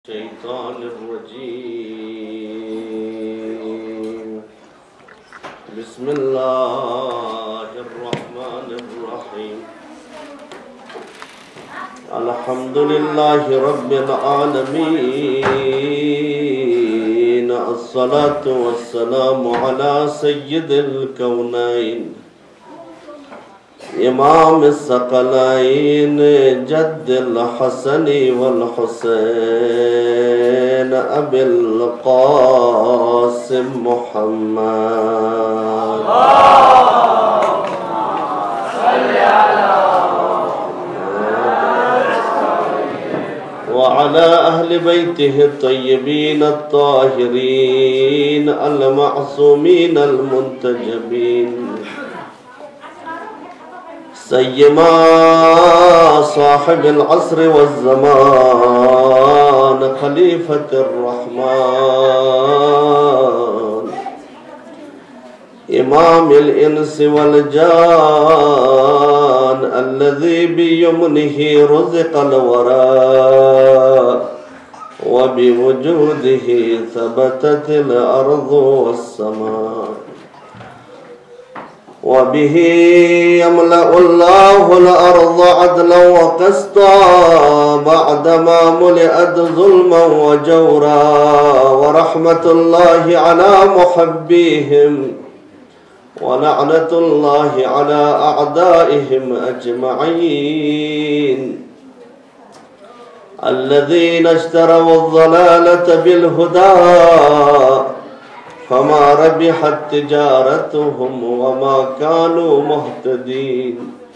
الشيطان الرجيم. بسم الله الرحمن الرحيم. الحمد لله رب العالمين. الصلاة والسلام على سيد الكونين إمام الثقلين جد الحسن والحسين أبي القاسم محمد وعلى أهل بيته الطيبين الطاهرين المعصومين المنتجبين سيما صاحب العصر والزمان خليفة الرحمن إمام الإنس والجان الذي بيمنه رزق الوراء وبوجوده ثبتت الأرض والسماء وبه يملأ الله الأرض عدلا وقسطا بعدما ملئت ظلما وجورا ورحمة الله على محبيهم ولعنة الله على أعدائهم أجمعين الذين اشتروا الضلالة بالهدى فما ربحت تجارتهم وما كانوا مهتدين.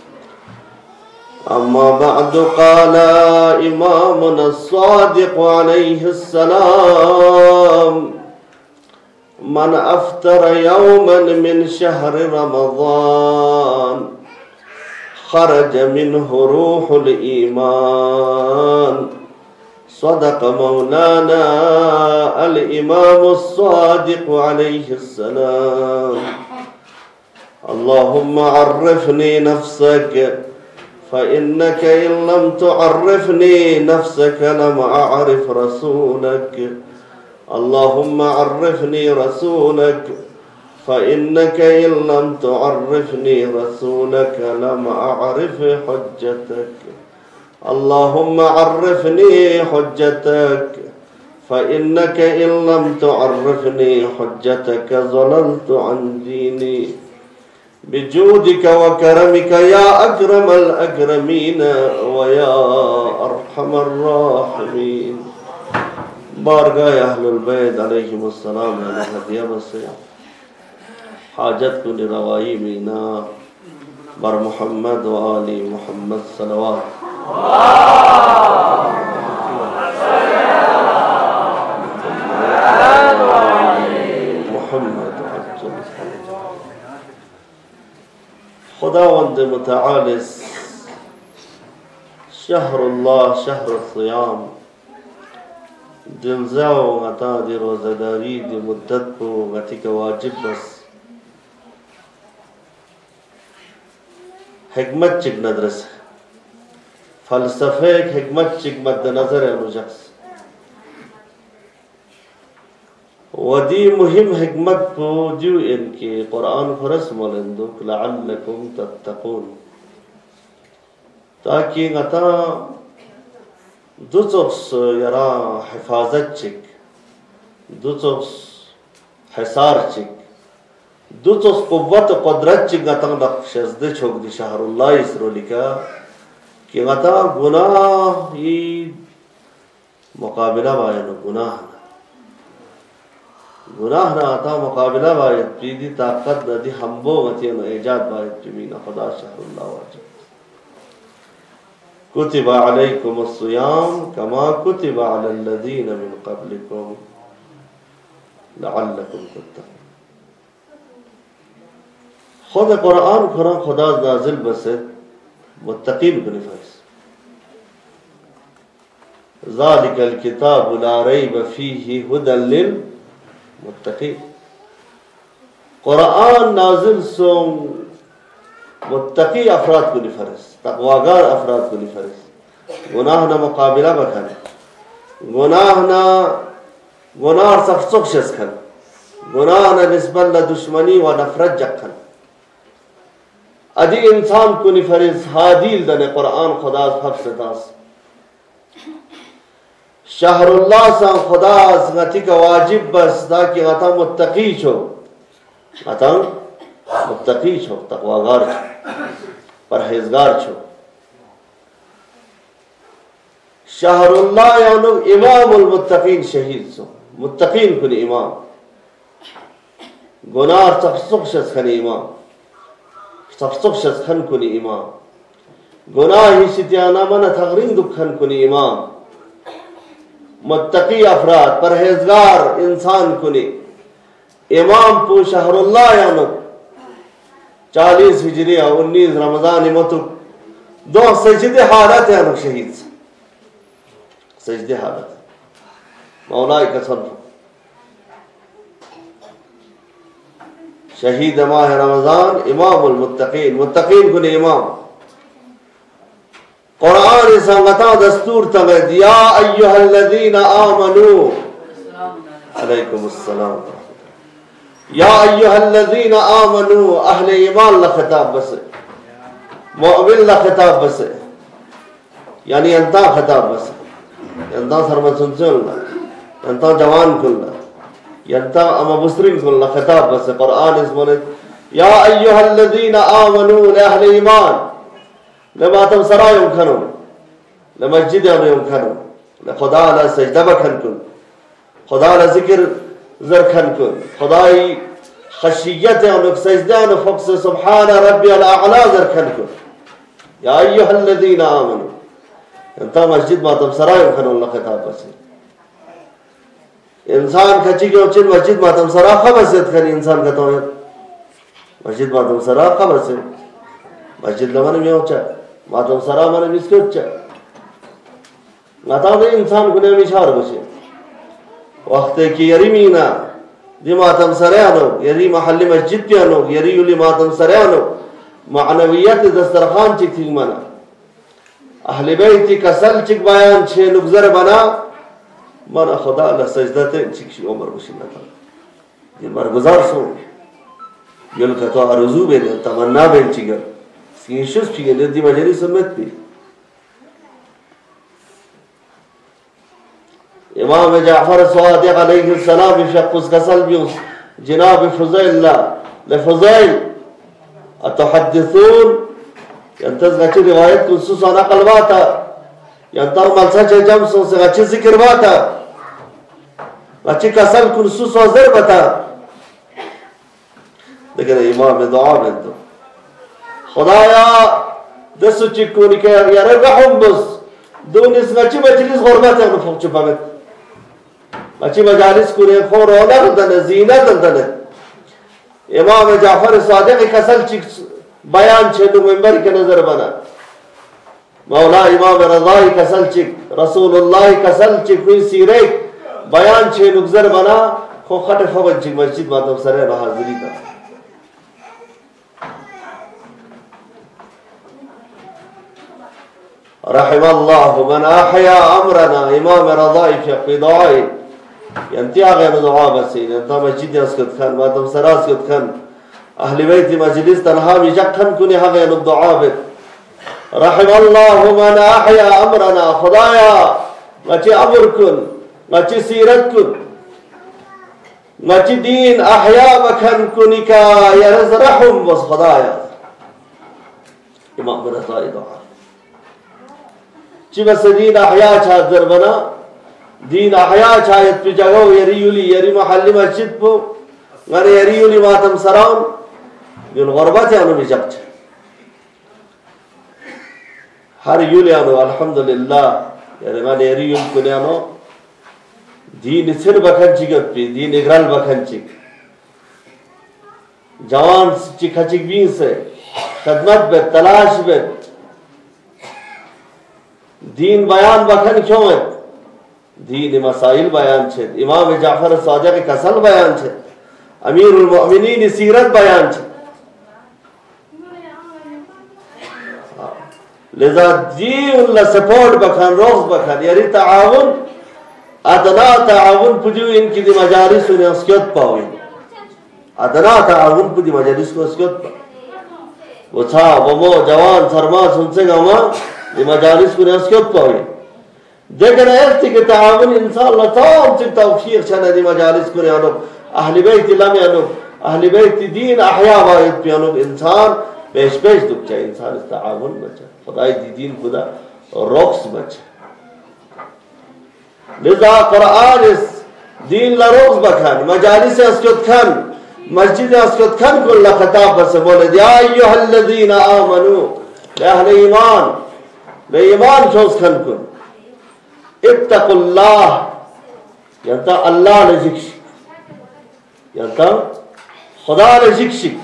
أما بعد قال إمامنا الصادق عليه السلام من أفطر يوما من شهر رمضان خرج منه روح الإيمان. صدق مولانا الإمام الصادق عليه السلام. اللهم عرفني نفسك فإنك إن لم تعرفني نفسك لم أعرف رسولك. اللهم عرفني رسولك فإنك إن لم تعرفني رسولك لم أعرف حجتك. اللهم عرفني حجتك فإنك إن لم تعرفني حجتك ضللت عن ديني بجودك وكرمك يا أكرم الأكرمين ويا أرحم الراحمين. بارگاہ اہل البیت علیہم السلام ہدیہ بسیا حاجت کو روائی مینا بر محمد و آل محمد صلوات محمد خداوند متعال شهر الله شهر الصيام دلزاو غطا دی روزداری دی مدت کو غطی کا واجب بس حکمت چک ندرس فلسفه حکمت چک مد نظر انوجکس ودی مهم حکمت کو جو ان کے قرآن فرس مولندوک لعلکم تتقون تاکہ غطا دوڅوس یرا حفاظت چک دوڅوس حصار چک دوڅوس قوت قدرت چک غطا نقشزد چھوک دی شهر الله اسرو لکا کہ غطا گناہ ہی مقابلہ باید گناہ نہ آتا مقابلہ باید پیدی طاقت نہ دی ہمبو غطی نہ ایجاد باید پیمینا خدا شهر الله واجب. كتب عليكم الصيام كما كتب على الذين من قبلكم لعلكم تتقون. خود قرآن قرآن خدا نازل بسد متقین کو نفائس ذالک الكتاب لا ریب فیہ هدى للمتقین. قرآن نازل سو متقی افراد کو نفرس تقواگار افراد کو نفرس گناہ نہ مقابلہ بکھنے गुनाह सफसुख शस्खन गुनाह न निस्बत ल दुश्मनी व नफरत जखन अजी इंसान को निफरिज हादिल दने कुरान खुदा फफसदास शहरुल्लाह सा खुदा गति का वाजिब बस दा कि गता मुत्तकी छो गता मुत्तकी छो तकवागार छो परहेजगार छो शहरुल्लाह यानो इमामुल मुत्तकीन शहीद सो मुत्तकीन कुनी इमाम गुनाह तफसुख शस्खन इमाम तफसुख शस्खन कुनी इमाम गुनाह ही सित्याना मन थगरिंग दुखन कुनी इमाम मुत्तकी अफराद परहेजगार इंसान कुनी इमाम पू शहरुल्लाह यानो 40 हिजरिया 19 रमजान मतु दो सजदे हालत यानो शहीद सजदे हालत मौलाई कसम शहीद माह रमजान इमामुल मुत्तकीन मुत्तकीन कुनी इमाम कुरान संगता दस्तूर तगद या अय्युहल्लज़ीना आमनू अलैकुमुस्सलाम या अय्युहल्लज़ीना आमनू अहले ईमान ला खिताब बस मुअमिन ला खिताब बस यानी अंता खिताब बस अंता सरमत सुनला अंता जवान कुल्ला यंता अमबुस्रिन कुल्ला खिताब बस कुरान इसमने या अय्युहल्लज़ीना आमनू अहले ईमान लमातम सरायम खनो लमस्जिद यम खनो खुदा ला सजदा बखन कुन खुदा ला जिक्र जरखन कुन खुदाई खशियत यम सजदा न फक्स सुब्हान रब्बियल अअला जरखन कुन या अय्युहल्लज़ीना आमनू अंता मस्जिद मातम सरायम खनो ला खिताब बस इंसान खची के उचित मस्जिद मातम सरा खबसत खनी इंसान का तो मस्जिद मातम सरा खबसत मस्जिद लमन में होचा मातम सरा मन मिस्कुच्चा नाता दे इंसान गुने मिशार बसे वक्त की यरीमीना दि मातम सरानो यरी महल्ली मस्जिद पियानो यरी युली मातम सरानो मानवियत दस्तरखान चिक थी मना अहले बैत कसल चिक बयान छे नुगजर बना मना खुदा ला सजदते चिक शी उमर बशिना था दिन बार गुजार सो यल का तो आरज़ू बे तमन्ना बे चिगर सीशुस पिए दी मजरी सुन्नत भी इमाम जाफर स्वादिक अलैहिस्सलाम शख्स कसल भी जनाब फुज़ैल लफुज़ैल अतहद्दिसून यंतज गची रिवायत कुसुस नकल बाता यंता मलसा जम सो से गची जिक्र बाता गची कसल कुसुस वज़र बता लेकिन इमाम दुआ में तो खुदाया दसु चिक्कोनी के यारे रहम बस दोनिस गची मजलिस गुरबत है फुक चुपागत गची मजालिस कुने खोर औला दने जीनत दने इमाम जाफर सादिक कसल चिक बयान छे नवंबर के नजर बना मौला इमाम रज़ाई कसल चिक रसूलुल्लाह कसल चिक हुई सीरे बयान छे नजर बना खो खट खबन चिक मस्जिद मातम सरे हाजिरी का रहमल्लाहु मन अहया अमरना इमाम रज़ाई फी दुआई यंतिया गैर दुआ बसी यंता मस्जिद अस्कत खान मातम सरास्कत खान अहले बैत मजलिस तनहा बिजखन कुने हा गैर दुआ बे रहमल्लाहु मन अहया अमरना खुदाया मची अमर कुन मची सीरत कुन मची दीन अहया बखन कुनिका यरज़रहुम बस खुदाया इमाम रज़ाई दुआ बस दीन अहया छाजर बना दीन अहया छायत पे जगह यरीयुली यरी महल्ली मस्जिद पो गरे यरीयुली मातम सराउन युल गुरबत यानो बिजक्च हर युल यानो अल्हम्दुलिल्लाह यारे मान यरीयुल कुल यानो दीन सिर बखन चिगत पे दीन इग्रल बखन चिग जवान चिखा चिग बीन से खदमत बे तलाश बे दीन बयान बखन क्यों है दीन मसाइल बयान छे इमाम जाफर सादिक कसल बयान छे अमीरुल मुमिनीन सीरत बयान छे लिजा जी उल्ला सपोर्ट बखन रोज बखन यारी ताउन अदना ताउन पुजु इनकी दी मजालिस ने अस्कियत पावे अदना ताउन पुजु मजालिस को अस्कियत वो था वो जवान सरमा सुनसे गामा दी मजालिस को ने अस्कियत पावे देखना ऐसी कि ताउन इंसान लताम से तौफीक चना दी मजालिस को ने आनो अहले बैत लम यानो अहले बैत दीन अहया वायत पियानो इंसान पेश पेश दुख चाहे इंसान ताउन बचा खुदाई दी दीन खुदा रॉक्स बचा लिजा कुरान इस दीन लरोज बखान मजालिस अस्कियत खान मस्जिद अस्कियत खान को लखताब बस बोले या अय्युहल्लज़ीना आमनू अहले ईमान शोस खान को इत्तकुल्लाह यंता अल्लाह ने शिक्षिक यंता खुदा ने शिक्षिक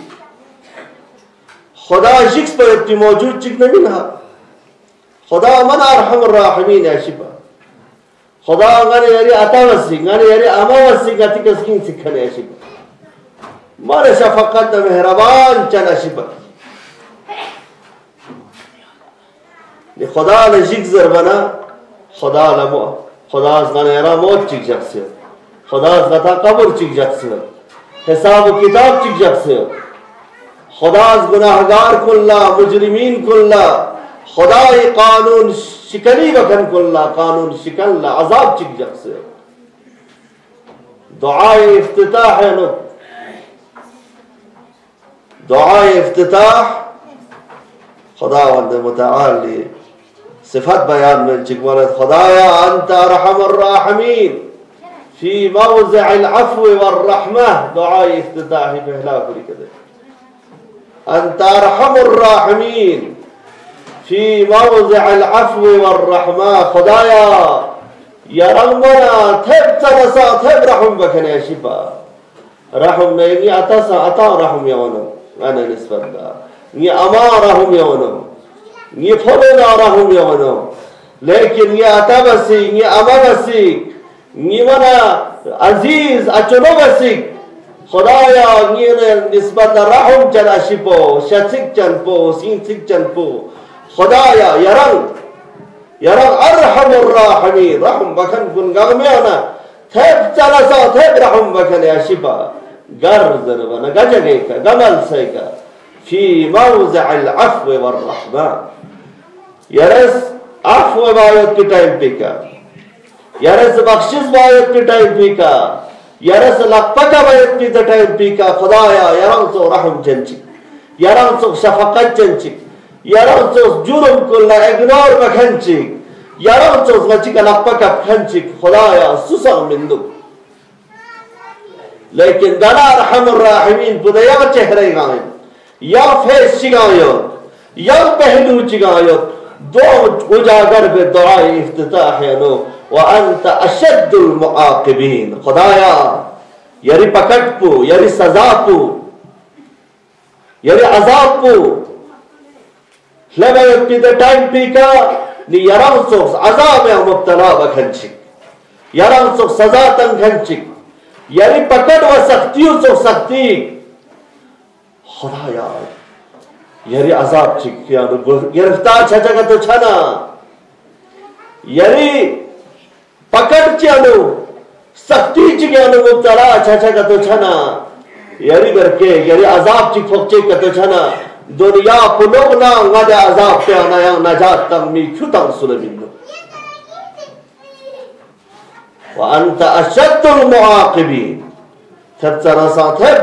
खुदा शिक्ष पर इतनी मौजूद चिक नहीं ना खुदा मन अरहमुर राहिमीन याशिबा खुदा गाने यारी अतावसी गाने यारी अमावसी गति कसकिन सिखने याशिबा मारे शफकत मेहरबान चना शिबा ये खुदा ने शिक्ष जरबना खुदा लमो खुदा गाने यारा मौत चिक जक्से खुदा गता कब्र चिक जक्से हिसाब किताब चिक जक्से खुदा गुनाहगार कुल्ला मुजरिमीन कुल्ला खुदा कानून शिकली बखन कुल्ला कानून शिकल्ला अजाब चिक जक्से दुआए इफ्तिताह है नो दुआए इफ्तिताह खुदा वंदे मुताली सिफत बयान में चिकवालत खुदाया अंत अरहमुर राहिमीन फी मौज़िअल अफ़्व वर रहमह दुआए इफ्तिताह पहला पूरी कर दे अंत अरहमुर राहिमीन फी मौज़िअल अफ़्व वर रहमह खुदाया या रंगना थेब तरसा थेब रहम बखने शिबा रहम ने ये अता रहम यावनो अने निस्बत ये अमा रहम यावनो ये फलोना रहम यावनो लेकिन ये अता बसी ये अमा बसी ये मना अजीज अचनो बसी खुदाया ये ने निस्बत रहम चला शिपो शसिक चनपो सिंसिक चनपो खुदाया यरंग अरहमुर राहिमीन रहम बखन कुन गगमेना थेब चलसा थेब रहम बखन या शिबा गर जरबना गजगे का गमल से का फी मौज़िअल अफ़्व वर रहमा यरस अफ़्व बायत के टाइम पे का यरस बख्शिश बायत के टाइम पे का यरस लपका बायत के टाइम पे का खुदाया यरंग सो रहम चंची यरंग सो शफकत चंची यरंग सो जुर्म कुल्ला इग्नोर बखंची यरंग सो वची का लपका खंची खुदाया सुसंग मिंदु लेकिन दला रहमुर राहिमीन बुदया चेहरे गायब या फेस चिगायो या पहलू चिगायो दो उजागर बे दुआए इफ्तिताह है नो व अंत अशद्दुल मुआकिबीन खुदाया यरी पकड़पू यरी सजापू यरी अजाबपू लबे पिद टाइम पीका नि यरंग सो अजाब में मुब्तला बखंची यरंग सो सजा तंखंची यरी पकड़ व सख्तियों सो सख्ती खुदाया यरी अजाब चिकिया गिरफ्तार छजगा तो छना यरी पकड़ चानो सख्ती चिकियानो मुब्तला छजगा तो छना यरी करके यरी अजाब चिक फोकचे का तो छना दुनिया पुलोगना ngade azab pe anaya najat tammi khutang sulabinno wa anta ashaddul muaqibin tabtara sathab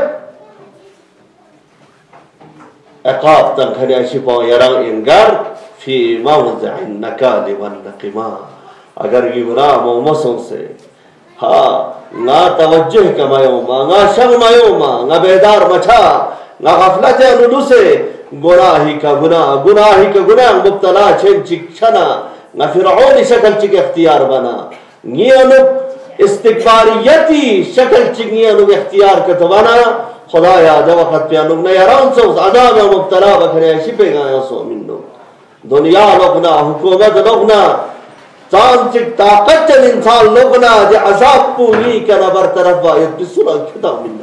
iqab tan khani shifa yarang ingar fi mawdi'in nakal wan naqima agar gibra mo moson se ha nga tawajjuh kamayoma nga shagmayoma nga bedar macha nga ghaflat anudu se गुनाही का गुनाह मुब्तला छेन चिक्षना ना फिरौनी शक्ल चिक इख्तियार बना ये अनुप इस्तिकबारियती शक्ल चिक ये अनुप इख्तियार का तवाना खुदाया जब वक्त पे अनुप ने यारान सो अदाब मुब्तला बखने शिपे गाया सो मिन्नो दुनिया लोगना हुकूमत लोगना चांद चिक ताकत चल इंसान लोगना जे अजाब पूरी करना बरतरफ वायद बिसुरा खुदा मिन्नो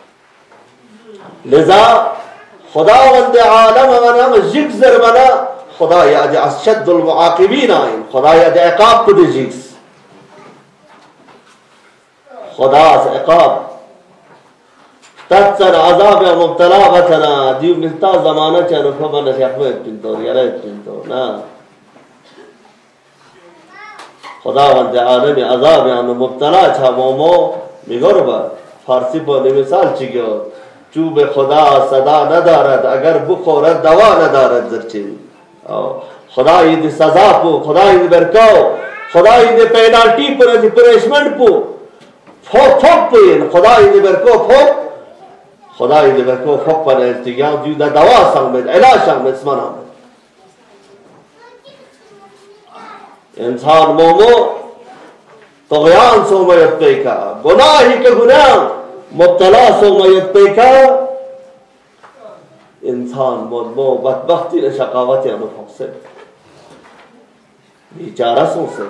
लिजा खुदावंद आलम मना जिक्र बना خدای از اشد المعاقبین این خدای از عقاب کدیجیس خدا از عقاب تتسن عذاب مبتلا بتنا دیو ملتا زمانه چنو خبر نشیخمه پینتو یاره پینتو نه خداوند عالم عذاب یعنی مبتلا چه مومو میگربه فارسی با مثال چیگه چوب خدا صدا ندارد اگر بخورد دوا ندارد زرچین خدای دی سزا پو خدای دی برکاو خدای دی پینالٹی پر دی پریشمنٹ پو فوق پوین خدای دی برکاو فوق خدای دی برکاو فوق پر ارتگاو دیو دا دوا سنگمید علاج سنگمید اسمان آمد انسان مومو طغیان سومیت پیکا گناہی کے گناہ مبتلا سومیت پیکا انسان مومو بدبختی نے شقاوتی انفق سے بیچارہ سو سے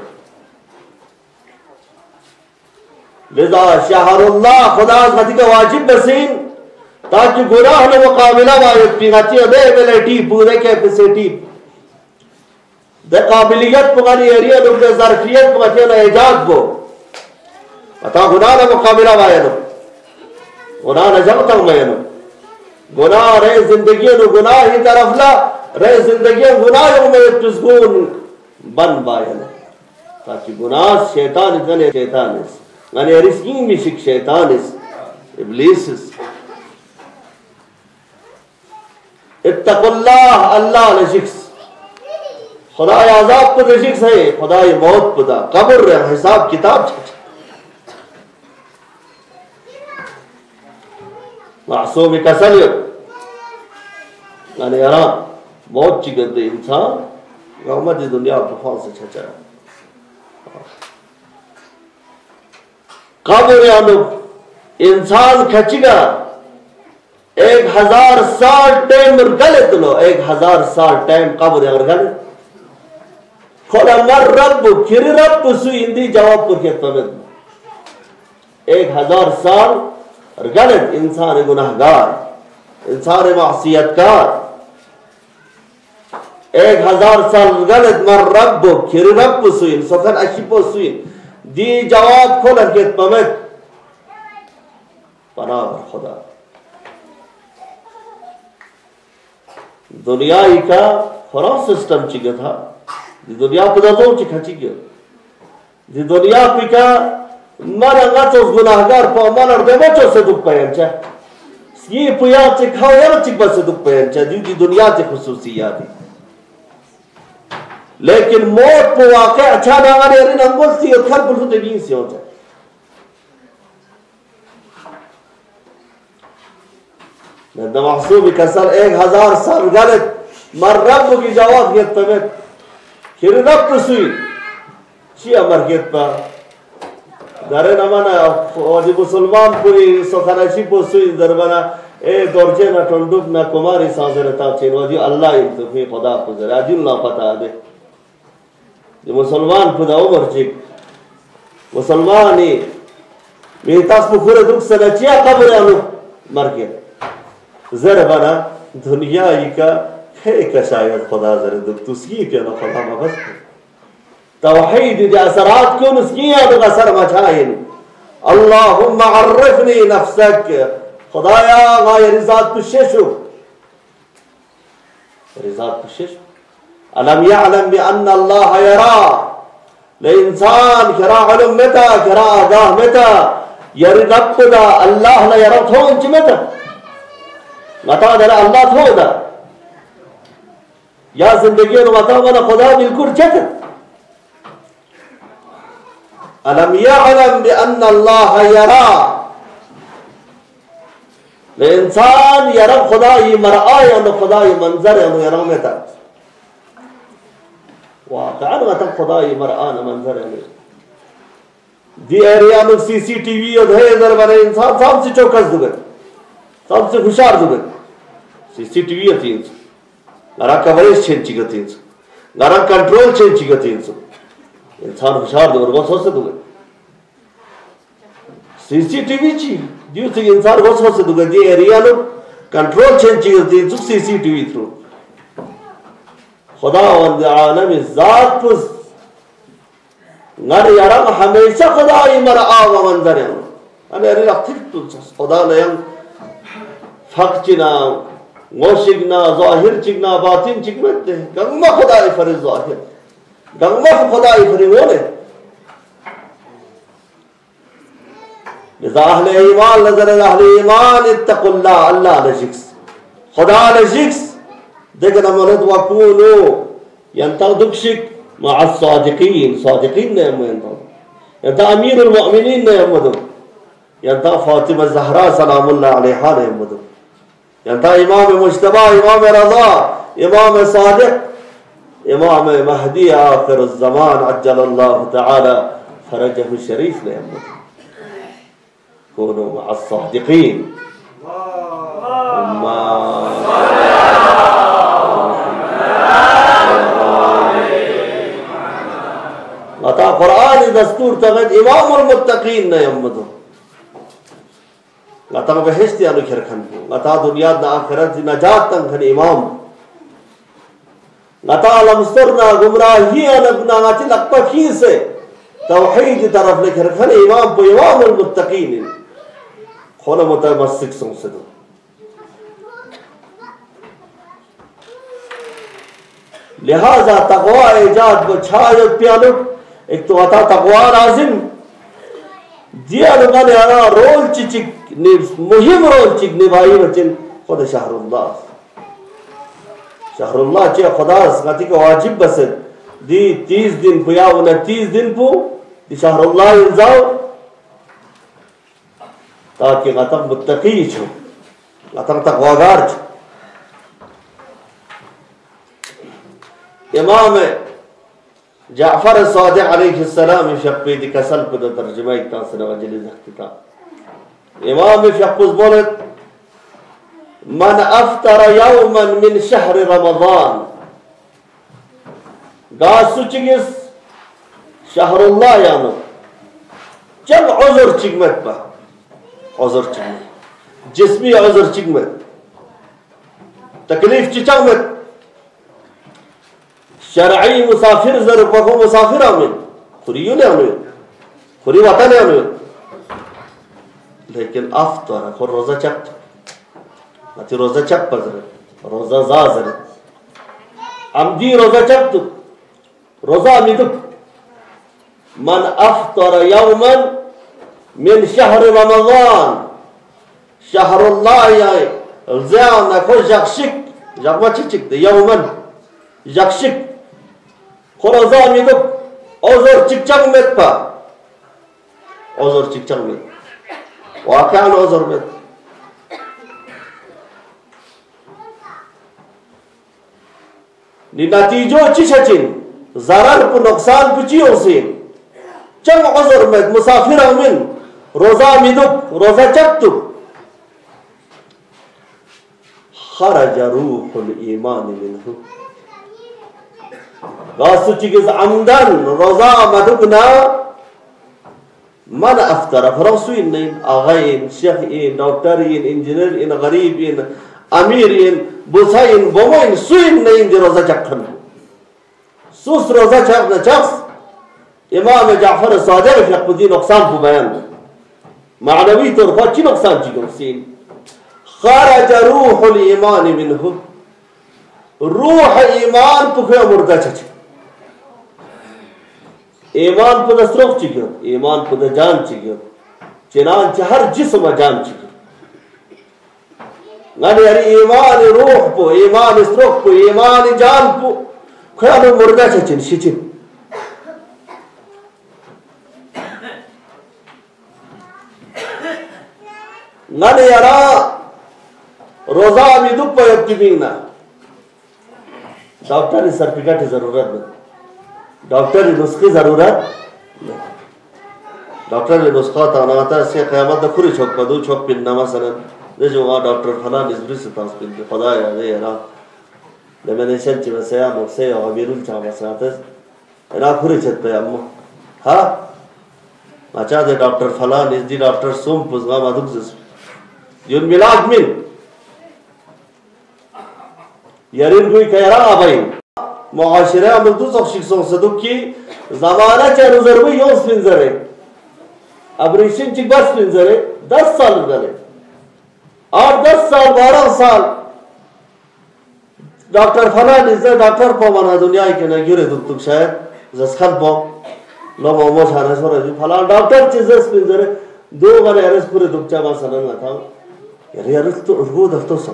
لذا شہر اللہ خدا خطی کا واجب بسین تاکہ گناہ نے مقابلہ وائد پیغتی دے ملے ٹیپ بودے کے پسے ٹیپ ده قابلیت بغنی ایریانو ده ظرفیت بغتیانو ایجاد بو اتا گناہ مقابلہ وائنو گناہ جمتا وائنو گناہ رہے زندگیانو گناہ ہی طرف لا رہے زندگیان گناہ میں تسگون بن وائنو تاکہ گناہ شیطان اتنے شیطان اس یعنی رسکین بھی شک شیطان اس ابلیس اس اتقوا اللہ اللہ لشکس خدای عذاب پر رشک ہے خدای موت پدا قبر رہا حساب کتاب چھچ معصوم کسل یعنی ارام موت چی گردے انسان غمت دنیا پر سے چھچا قبر یعنی انسان کھچی گا 1000 سال ٹائم گلت لو 1000 سال ٹائم قبر اگر گلت خدا مر رب کھر رب سوئی اندی جواب پر کہتا ہے 1000 سال غلط انسان گناہگار انسان معصیت کار 1000 سال غلط مر رب کھر رب سوئی سخن اشی پر سوئی دی جواب کھولا کہتا ہے پناہ خدا دنیا ہی کا خراب سسٹم چکا تھا دی دنیا پدا دو چی کھچی گیا دی دنیا پی کا من انگا چوز گناہگار پا من ارده ما چو سے دک پینچا یہ پویا چی کھاو یا چی با سے دک پینچا دی دنیا چی خصوصیاتی لیکن موت پو واقع اچھا ناغانی ارین انگل سی اتخر بلو دبین سی ہوتا ندہ محصوبی کسر 1000 سال غلط مر رب کی جواب یہ تمہیں کھر رب سوئی چی امر کہت پا دارے نمانا واجی مسلمان پوری سخنشی پو سوئی دربانا اے دورچے نا ٹنڈوک نا کماری سانزر تاچین واجی اللہ انتفی خدا پوزر آجی اللہ پتا دے جو مسلمان پودا عمر چک مسلمانی میری تاس پو خور دکھ سنا چیا قبر آنو مر کہت زربانا دنیا ہی کا ایک شاید خدا زرد تسکی پیانا خدا مبس توحید دی اثرات کیوں نسکی آدھو اثر مچھائن اللہم عرفنی نفسک خدایا غای رضات پششو رضات پششو علم یعلم بأن اللہ یرا لإنسان کرا علم متا کرا آگاہ متا یری رب دا اللہ نا یرا تھو انچ متا متا دا اللہ تھو دا یا زندگی نو متا منا خدا بالکل چکر علم یعلم بأن اللہ یرا لإنسان یرا خدای مرآئی انو خدای منظر انو یرا متا واقعا متا خدای مرآن منظر انو دی ایریانو سی سی ٹی وی اور ہے در بنا انسان سب سے چوکس دوگر سب سے خوشار دوگر سی سی ٹی وی اتین سو گرا کوریج چینچی گتین سو گرا کنٹرول چینچی گتین سو انسان خوشار دوگر گوس ہو سے دوگر سی سی ٹی وی چی دیو سے انسان گوس ہو سے دوگر دی ایریانو کنٹرول چینچی گتین سو C C T V through खुदावंद आलम ज़ात पुस नर यारंग हमेशा खुदाई मर आवा मंजर अने अरे रखिक तु खुदा नयंग फक चिना मोशिगना ज़ाहिर चिगना बातिन चिगमते गंगा खुदाई फर ज़ाहिर गंगा खुदाई फर वोने लिज़ा अहले ईमान नज़र अहले ईमान इत्तक़ुल्लाह अल्लाह नजिक्स खुदा नजिक्स देखना मरद वकूनो यंतदुक्षिक मअस सादिकीन सादिकीन ने यंता यंता अमीरुल मुअमिनीन ने यमदु यंता फातिमा ज़हरा सलामुल्लाह अलैहा ने यमदु यंता इमाम मुज्तबा इमाम रज़ा इमाम सादिक इमाम महदी आखिर ज़मान अज्जलल्लाहु तआला फरजहु शरीफ ने यमदु कूनू मअस सादिकीन लता कुरान दस्तूर तगद इमामुल मुत्तकीन ने यमदु लता बहिश्त यानु खरखन लता दुनिया द आखिरत नजात तंखन इमाम लता लमस्तरना गुमराही अनबना गाति लक्पखी से तौहीद तरफ ले खरखन इमाम पो इमामुल मुत्तकीन खोला मुतमस्सिक संसदो लिहाजा तक़वा इजाद को छायत प्यालो एक तो अता तक़वा लाजिम दिया लुगाने आना रोल चिचिक मुहिम रोल चिक निभाई बचिन खुद शहरुल्लाह चे खुदा गति को वाजिब बस दी 30 दिन पुया 29 दिन पु दी शहरुल्लाह इंजाओ ताकि गतम मुत्तकी छो गतम तक़वागार छो इमाम जाफर सादिक अलैहिस्सलाम शक्ति दी कसल पर तर्जुमा इतना सना वजली ज़ख्तिता इमाम शक्कुस बोले मन अफ्तर यौमन मिन शहर रमज़ान गासुचिगिस शहरुल्लाह यानो चल उज़र चिगमत पा उज़र चिगमत जिस्मी उज़र चिगमत तकलीफ चिचगमत शरई मुसाफिर जर पको मुसाफिर आमिन खुरियो ने आमिन खुरी वतन आमिन लेकिन अफ्तर खुर रोजा चक अति रोजा चक पजर रोजा जाजर अमदी रोजा चक रोजा मिदुक मन अफ्तर यौमन मिन शहर रमज़ान शहरुल्लाह याय ज़यान खो जक्शिक जगमा चिक यौमन जक्शिक खुरोजा मिदुक ओज़र चिकचंग में पा ओज़र चिकचंग में वाक़यान ओज़र में नितीजो चिचचिन ज़रर को नुकसान पुचियो से चंग ओज़र में मुसाफिर अमिन रोज़ा मिदुक रोज़ा चक्तु खरज रूहुल ईमान मिन्हु गासुचिगिस अमदन रोजा मदुगना मन अफ्तर फरसुइन नहीं आगाइन शेखइन डॉक्टरीन इंजीनियरीन गरीबीन अमीरीन बुसाइन बोमोइन सुइन नहीं दे रोजा चखन सुस रोजा चखन चख्स इमाम जाफर सादिक फकुदी नुकसान को बयान मानवी तौर पर ची नुकसान चिगो सीन खरज रूहुल ईमान मिन्हु रूह ईमान पुखे मुर्दा चच ईमान पुद स्रोख चिगो ईमान पुद जान चिगो चिनान हर जिस्म जान चिगो गाने अरे ईमान रूह पो ईमान स्रोख पो ईमान जान पो ख्याल मुर्दा चचिन शिचिन गाने यारा रोजा मिदुक पर यक्तिबिंगना डॉक्टर की सर्टिफिकेट की जरूरत नहीं डॉक्टर की नुस्खे जरूरत नहीं डॉक्टर की नुस्खा तानाता से क़यामत खुरी छोक पदू छोक पिन्ना मसलन दे जो वहाँ डॉक्टर फला निस्बी से तास पिन के खुदा या दे यारा लेमिनेशन चिव से या मुझसे और अमीरुल चाह मसलाते ना खुरी छत पे अम्मो हाँ अच्छा दे डॉक्टर फला निस्बी डॉक्टर सोम पुज़गा माधुक जिस यून मिलाद मिन यारिन कोई कह रहा भाई معاشره عمل دو زخشیک سون صدوق کی زمانه چه روزربی یوز پینزره ابریشن چی بس پینزره 10 سال گله 8-10 سال 12 سال डॉक्टर फलान इज़ डॉक्टर पवना दुनिया के ना गिरे दुख शायद जस्खन पो लो मोमो शाना सोरे जो फलान डॉक्टर चीज़ें स्पिंजरे दो बारे अरस पूरे दुख चाबा सनन ना था यार अरस तो रुको दफ्तर सो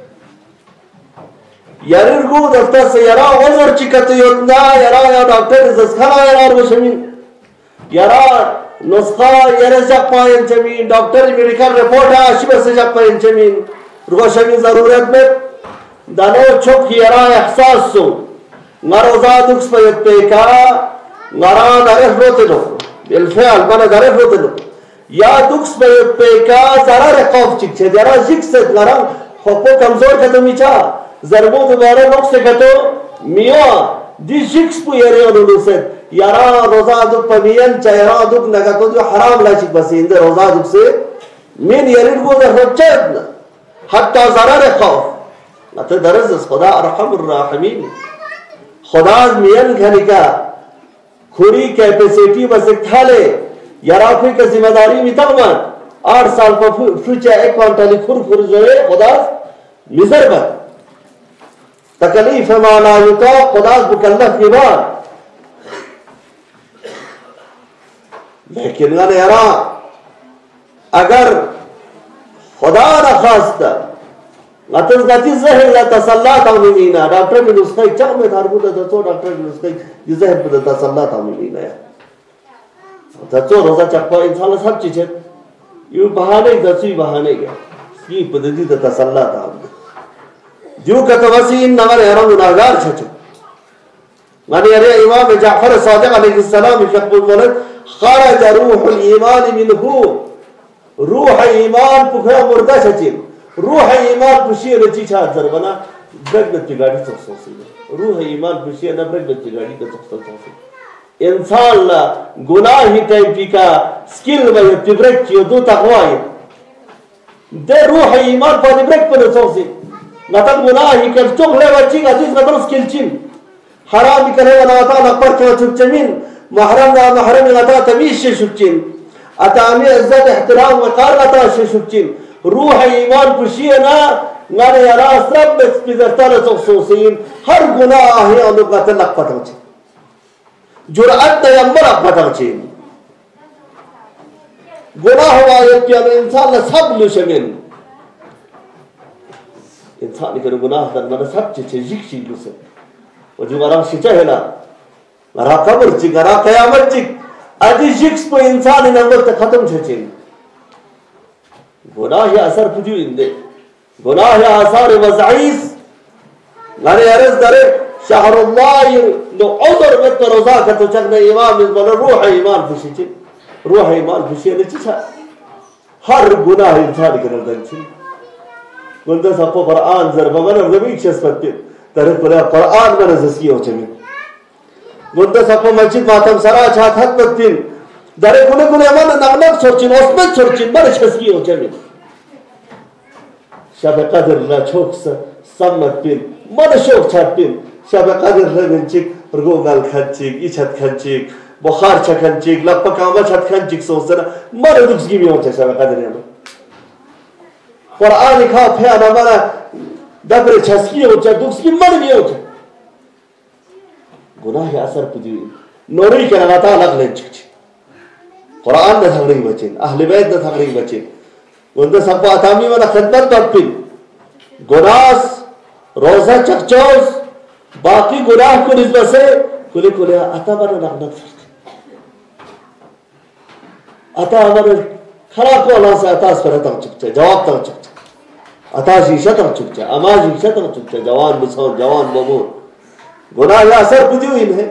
यार रुको दफ्तर से यारा वज़र चिकत योजना यारा या डॉक्टर जस्खना यारा वो शमीन यारा नुस्खा यारा जपायन शमीन डॉक्टर मेडिकल रिपोर्ट है अशिबे से जपायन शमीन रुको शमीन ज़रूरत में दानो चुक यारा एहसास सो नरोजा दुख स्पयत पेका नरा दरफ रोतनो बिलफेल बना दरफ रोतनो या दुख स्पयत पेका जरा रखोफ चिक्चे जरा जिक्स नरा खोपो कमजोर का तो मिचा जरबो दोबारा लोग से कतो मिया दी जिक्स पु यारे अनुसे यारा रोजा दुख पमियन चायरा दुख नगा तो जो हराम लाचिक बस इंदे रोजा दुख से min yarid go da hocetna hatta zarar khawf ate daraz khuda arhamur rahimin khuda miyan ghani ka खुरी कैपेसिटी बस थाले याराफी का जिम्मेदारी मितमन 8 साल पर फ्यूचर एक क्वांटली खुर जोए खुदा मिजरबत तकलीफ माना युका खुदा मुकल्लफ के बाद लेकिन ना यारा अगर खुदा न खास्ता लतज गति जहर ला तसल्लत अमीना डॉक्टर ने उसका चक में थारबू तो डॉक्टर ने उसका जहर पे तसल्लत अमीना है तो रोजा चक्का इंसान सब चीज है यू बहाने दसी बहाने के की पद्धति तो तसल्लत आम जो का तवसीन नगर हरम गुनाहगार छचो माने अरे इमाम जाफर सादिक अलैहि सलाम यकबुल वलद खरज रूहुल ईमान मिनहु रूह ईमान पुखा मुर्दा छचिन रूह ईमान पुशिए रची छा जरबना ब्रेक गाड़ी सोसी रूह ईमान पुशिए ना ब्रेक गाड़ी का सोसी इंसान ला गुनाह ही टाइप का स्किल में ब्रेक कियो दो तकवा है दे रूह ईमान पर ब्रेक पर सोसी मतलब गुनाह ही कर चोगले बच्ची का जिस मतलब स्किल चिन हराम करे वाला आता ना पर के चुचमिन महरम ना महरम आता तमीज से शुचिन अतामी इज्जत एहतराम वकार आता से शुचिन रूह ईमान पुशिए ना नारे यारा सब बिजरता सोसीन हर गुनाह है अनु का तलक पता छे जुरअत तयम्मुर पता छे गुनाह हुआ ये कि इंसान सब लुशमिन इंसान के गुनाह दर मन सब चीज जिक्सी लुसे और जो मरा शिचा है ना मरा कब्र ची मरा कयामत ची आदि जिक्स पे इंसान इन अंदर तक खत्म छे गुनाह या असर पुजू इंदे गुनाह या आसार वज़ईस मारे अरज दरे शहरुल्लाह नो उज़र में तो रोजा का तो चकने इमाम इस बना रूह ईमान खुशी रूह ईमान खुशी ने चिछा हर गुनाह इंसान के अंदर छी गुंदा सपो कुरान जरबा मन रबी शस्पत तरह पर कुरान में जसी हो चमी गुंदा सपो मस्जिद मातम सरा छा थत दिन दरे गुने गुने मन नगनक सोचिन उसमें सोचिन मन छसकी हो चमी शब कदर ला छोक्स सम्मत पिन मन शोक छापिन शब कदर लगनचिक रगोगल खंचिक इछत खंचिक बुखार छखंचिक लपकामा छत खंचिक सोसना मन दुखगी में होते शब कदर ने कुरान लिखा फे ना मन दबरे छसकी हो च दुखगी मन में होते गुनाह असर पुजी नोरी के लगाता अलग ले कुरान ने थगड़ी बचिन अहले बैत ने थगड़ी बचिन उनके सब आतामी वाला खिदमत तपिन गुनास रोजा चकचोस बाकी गुनाह को निस्बत से कुले कुले आता बना लगनत आता हमारे खरा को अल्लाह से आता पर तक चुकते जवाब तक चुकते आता शीशा तक चुकते अमा शीशा तक चुकते जवान मुसौर जवान ममूर गुनाह या असर पुजू इन है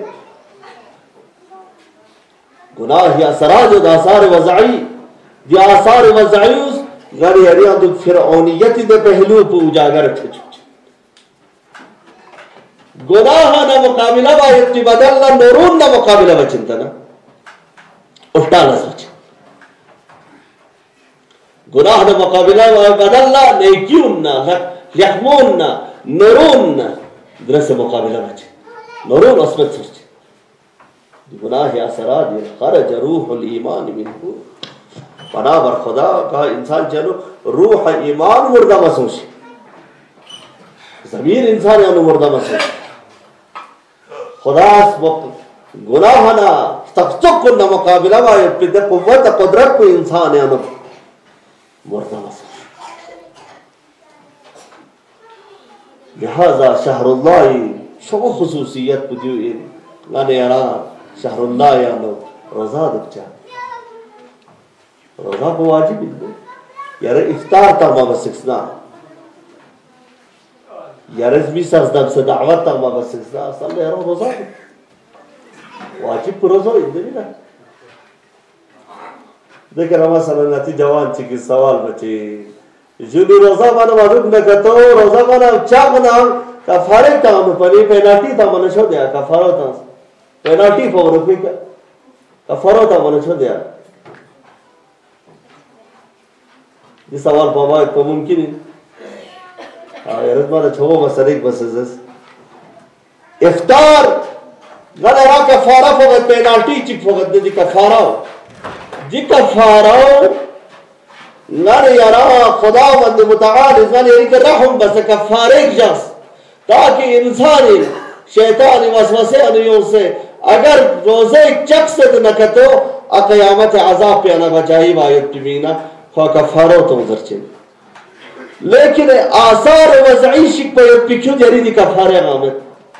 गुनाह या असराज आसार वज़ई दी आसार वज़ईस गरी हरिया तो फिरौनियत दे पहलू पे उजागर थे गुनाह ना मुकाबिला बा इत्तिबदल ना नूरून ना मुकाबिला बा चिंतना उल्टा ना सोच गुनाह ना मुकाबिला बा बदलना नेकियुन ना रहमून ना नूरून ना दरस मुकाबिला बा نورون اسمت سرچ گناہ اثرات خرج روح الایمان منه بنابر خدا کا انسان چلو روح ایمان مردہ مسوش ضمیر انسان یعنی مردہ مسوش خدا اس وقت گناہ نا تقصق کن مقابلہ باید پدے قوت قدرت کو انسان یعنی مردہ مسوش لہذا شہر اللہ شو خصوصیت پدیو این گانے یران شهر الله یعنی روزا دکچا روزا کو واجب ہے یار افطار تا ما بسکسنا یار اسمی سازدم سے دعوت تا ما بسکسنا اصلا یار روزا واجب روزا ہے دیکھ رہا مثلا نتی جوان چی کی سوال بچی جنی روزا مانا معلوم نکتو روزا مانا چا مانا کفارے تا مانا پنی پیناٹی تا مانا شو دیا کفارو تا پینالٹی فور روپے کا کفارو تا مانا شو دیا یہ سوال بابا کو ممکن ہے یارت مانا چھوڑو مسئلہ ایک بس افطار گانا را کفارہ فوقت پینالٹی چک فوقت دے دی کفارہ جی کفارہ گانا یارا خدا مند متعال ازمان یعنی کہ رحم بس کفارہ ایک جس تاکہ انسانی شیطانی وسوسے انیوں سے اگر روزے چک سے نکتو قیامت عذاب پہ آنا بچائی بایت پیمینا خواہ کفارو تو ازر چین لیکن آثار وضعی شک پہ پیکھو دیری دی کفارے آمد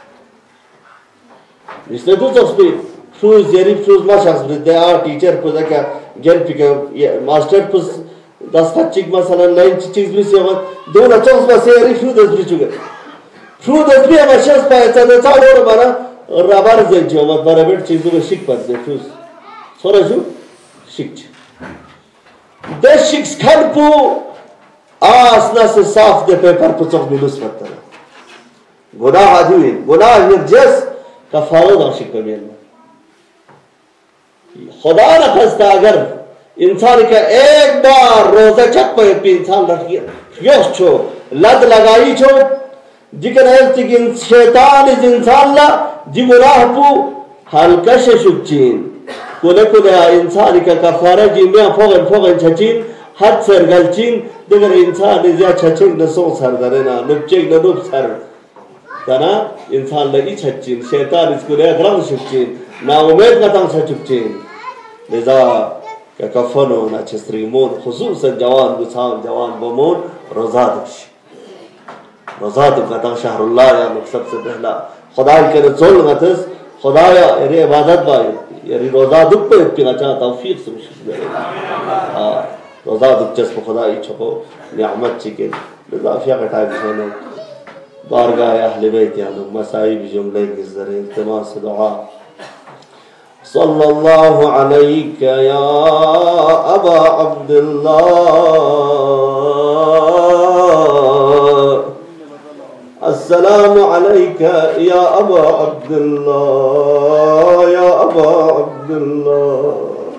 اس نے تو تصویر فروز دیری فروز ما شخص بردے ٹیچر پہ دکا گل پیکا ماسٹر پہ دس خط چک مثلا لائن چیز بھی سے آمد دون اچھوز با سیری فروز از بھی چکے فروز از بھی اما شخص پاہتا ہے چاہو رو بنا رابر زن چه آمد برای بیت چیزو به شک پرده فروز سورا جو شک چه ده شکس کن پو آس ناس صاف ده پیپر پو چوک میلوس پرده گناه عدوین گناه نرجس کفارو دا شک پرمین خدا نخستا اگر انسان کا ایک بار روزہ چک پہ پی انسان رکھیا یوش چھو لد لگائی چھو جکر ہے کہ شیطان از انسان لا جی گناہ پو حلقش شکچین کنے کنے انسانی کا کفارہ جی میں فوغن چھچین حد سر گلچین دیگر انسانی زیا چھچین نسون سر درنا نبچین نب سر دنا انسان لگی چھچین شیطان اس کنے اگرام شکچین نا امید نتاں چھچین لذا کہ کفنو نا چھسریمون خصوصا جوان گسان جوان بمون روزہ دکش روزہ دکتا شہر اللہ یا مقصد سے پہلا خدا کے رسول غتس خدایا یعنی عبادت بائی یعنی روزہ دک پہ پینا چاہتا توفیق سے مشکل دے روزہ دک جس پہ خدای چھکو نعمت چکے لذا فیہ کٹائی بسانے بارگاہ اہل بیت یعنی مسائب جملے کی ذریعے التماس دعا صلی اللہ علیک یا ابا عبداللہ السلام علیکہ یا ابا عبداللہ یا ابا عبداللہ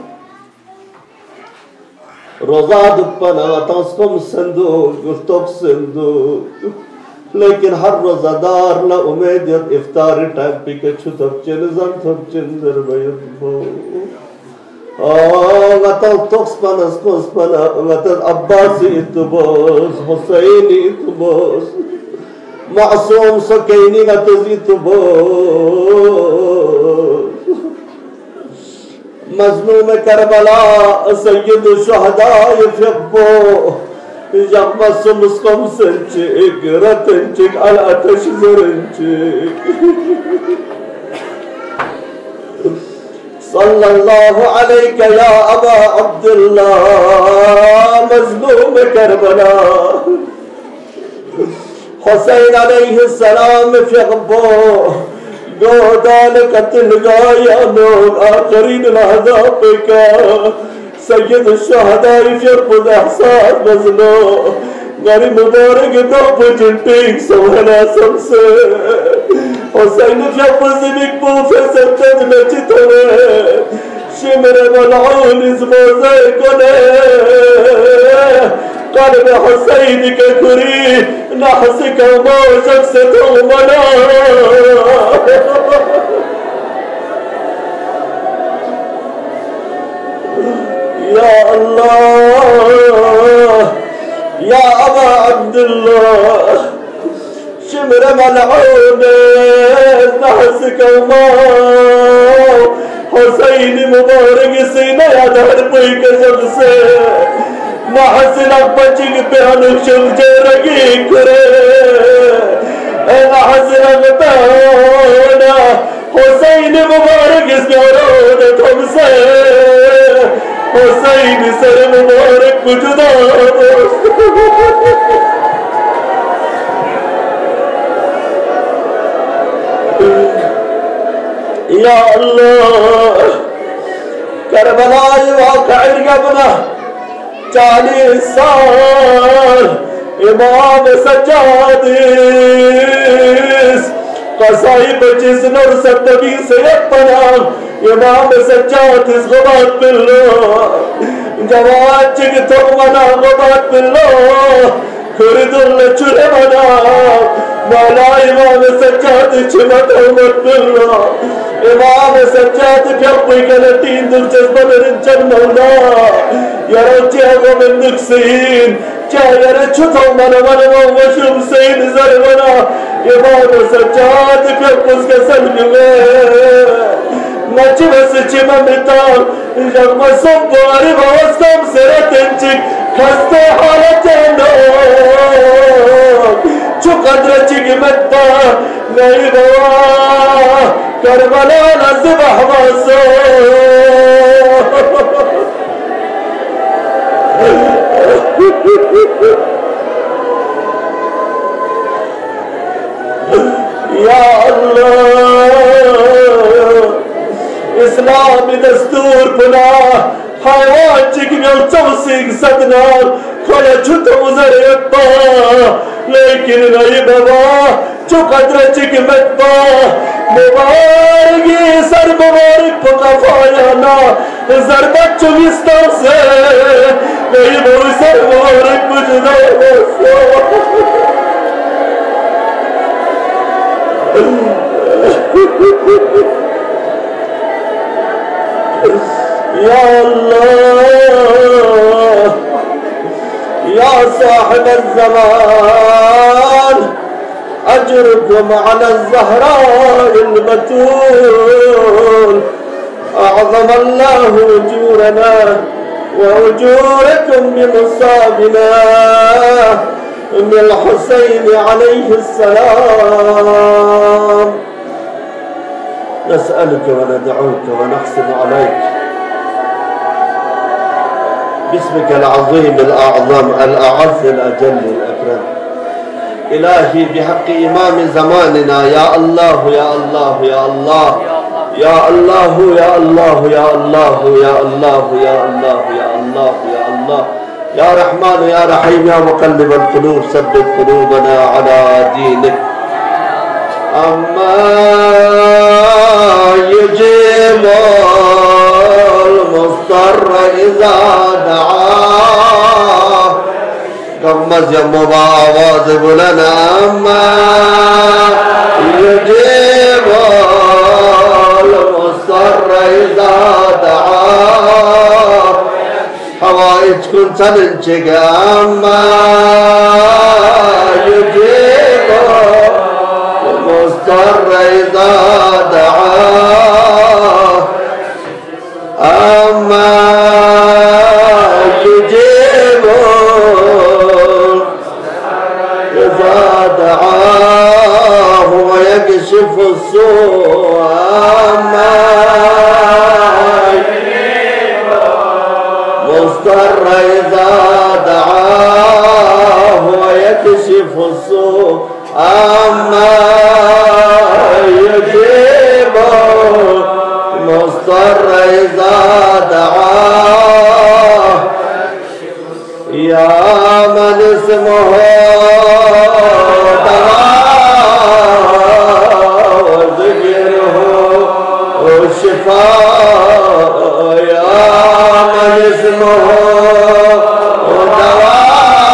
روزہ دپنا تاسکم سندو گفتوک سندو لیکن ہر روزہ دار لا امیدیت افطار ٹائم پی کے چھتب چن زن تھب چن در بیت بو غتل توکس پنس کس پنا غتل عباسی اتباس حسینی اتباس معصوم سکینی غتزی اتباس مظلوم کربلا سید شہداء فقبو یقمس مسکم سنچک رتنچک الاتش زرنچک صلی اللہ علیکہ یا ابا عبداللہ مظلوم کربلا حسین علیہ السلام فقبو گودان قتل گایا لوگ آخرین لحظہ پہ کا سید الشہدائی فرقد احساس مزلو غری مبارک دو پچنٹیک سوہنا سب سے حسین فرقد زمک پوفے سرطد لچتنے شمر ملعون اس موزے کنے قلب حسين ككري نحسك وموجك ستغمنا يا الله يا أبا عبد الله شمر ملعون نحسك وما حسين مبارك سينا يا دهر بيك شمسه نحسن بچك بيانك شمجرگي كره نحسن بتانا حسين مبارك اسمارون تمسه حسين سر مبارك بجدا يا الله کربلائی واقع رقبنا 40 سال امام سجادیس قصائب جسن اور ستبی سے اپنا امام سجادیس غبات بالله جواد چک تغمنا غبات بالله خرد اللہ چلے منا مولا امام سجادیس چمت احمد بالله امام سجاد كبي كالتين دل جذبة رنجل مولا يرجع ومن نكسين جا يرجع من وشم سين زرمنا امام سجاد كبس كسل جوه نجمس جمع مطال جغم سنباري ووستم سرطنچك خسته حالتنا چو قدرچك مدبا نئی بوا کربلا نزبح واسو یا اللہ اسلامی دستور پنا حیوان چکمیل چوسیگ صدنار خلا چھتا مزرعب با لیکن نئی بابا چو قدر چکمت با مبارکی سر مبارک پکا فایانا ضربت چویستان سے نئی بابا سر مبارک بجدا بسا يا الله يا صاحب الزمان أجركم على الزهراء البتول أعظم الله أجورنا وأجوركم بمصابنا من الحسين عليه السلام نسألك وندعوك ونحسن عليك باسمك العظيم الأعظم الأعز الأجل الأكرم إلهي بحق إمام زماننا يا الله يا الله يا الله يا الله يا الله يا الله يا الله يا الله يا الله يا الله يا رحمن يا رحيم يا مقلب القلوب ثبت قلوبنا على دينك أما يجيب المضطر إذا دعاه قمز يمو بآواز بلنا أما يجيب المضطر إذا دعاه حوائج كن سننشق أما يجيب المضطر إذا دعاه أما يجيب إذا دعاه ويكشف السوء أما يجيب مضطر إذا دعاه ويكشف السوء أما يجيب مضطر إذا دعاه يا من اسمه دواء وذكره الشفاء، يا من اسمه دواء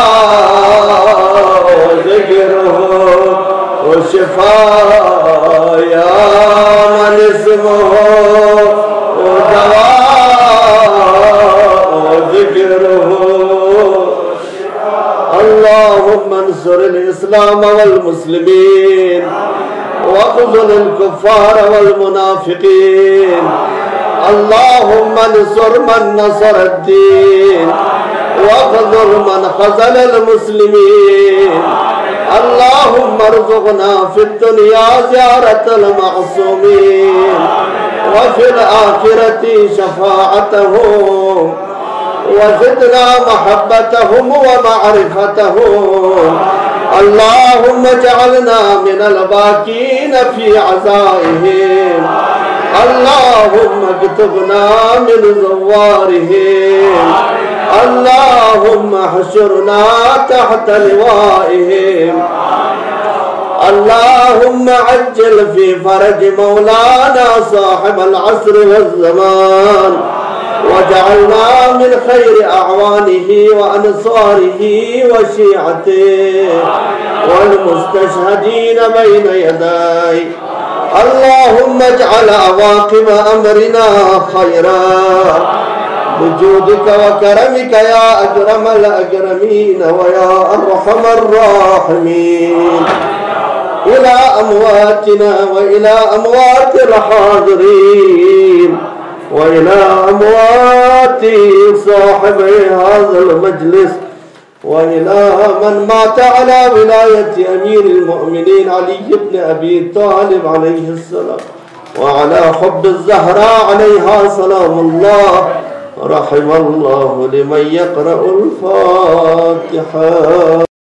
الإسلام والمسلمين واخذل الكفار والمنافقين. اللهم انصر من نصر الدين واخذل من خذل المسلمين. اللهم ارزقنا في الدنيا زيارة المعصومين وفي الآخرة شفاعتهم وزدنا محبتهم ومعرفتهم. اللهم اجعلنا من الباكين في عزائهم. اللهم اكتبنا من زوارهم. اللهم احشرنا تحت لوائهم. اللهم عجل في فرج مولانا صاحب العصر والزمان واجعلنا من خير أعوانه وأنصاره وشيعته والمستشهدين بين يديه. اللهم اجعل عواقب أمرنا خيرا بجودك وكرمك يا أكرم الأكرمين ويا أرحم الراحمين. إلى أمواتنا وإلى أموات الحاضرين وإلى أموات صاحبي هذا المجلس وإلى من مات على ولاية أمير المؤمنين علي بن أبي طالب عليه السلام وعلى حب الزهراء عليها سلام الله. رحم الله لمن يقرأ الفاتحة.